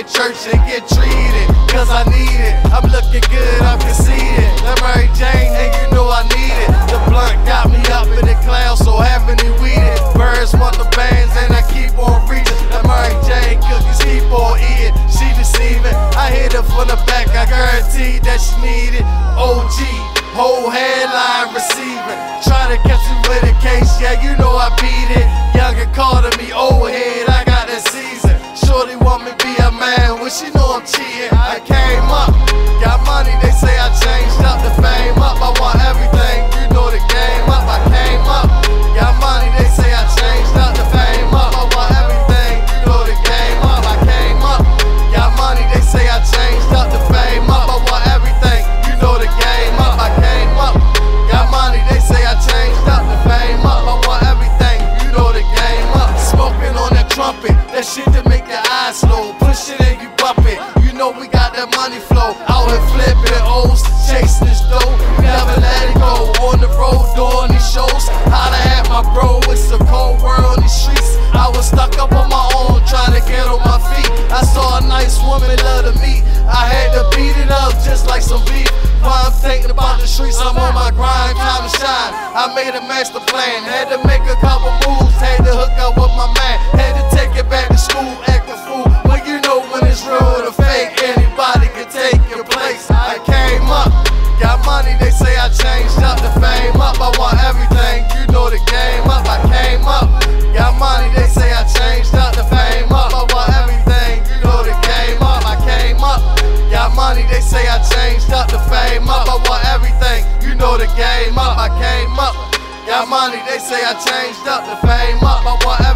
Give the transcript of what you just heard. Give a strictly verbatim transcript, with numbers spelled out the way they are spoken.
church and get treated, cause I need it. I'm looking good, I'm conceited. That Mary Jane, and you know I need it. The blunt got me up in the clouds, so heavenly weeded. Birds want the bands and I keep on reaching. That Mary Jane cookies keep on eating. She deceiving, I hit her from the back, I guarantee that she need it. O G, whole headline receiving. Try to catch me with a case, yeah, you know I beat it. Young and calling me old head, I got that season. Shorty want me be a man when she know I'm cheating. I came up, got money, they say I changed up. The fame up, I want everything, you know the game up. I came up, got money, they say I changed up. The fame up, I want everything, you know the game up. I came up, got money, they say I changed up. The fame up, I want everything, you know the game up. I came up, got money, they say I changed up. The fame up, I want everything, you know the game up. Smoking on that trumpet, that shit to make your eyes slow. Push it and you bump it, you know we got that money flow. Out here flipping O's, chasing this dough, you never let it go. On the road, doing these shows, holla at my bro, it's a cold world in these streets. I was stuck up on my own, trying to get on my feet. I saw a nice woman, love to meet. I had to beat it up just like some beef. While I'm thinking about the streets, I'm on my grind, time to shine. I made a master plan, had to make a couple moves, had to hook up with my man, had to take it back to school, act a fool. But you know when it's real to fake, anybody can take your place. I came up, got money, they say I changed up. The fame up, I want everything, you know the game up. I came up, got money, they say I changed up. The fame up, I want everything, you know the game up. I came up, got money, they say I changed up. The fame up, I want everything, you know the game up. I came up, got money, they say I changed up. The fame up, I want everything.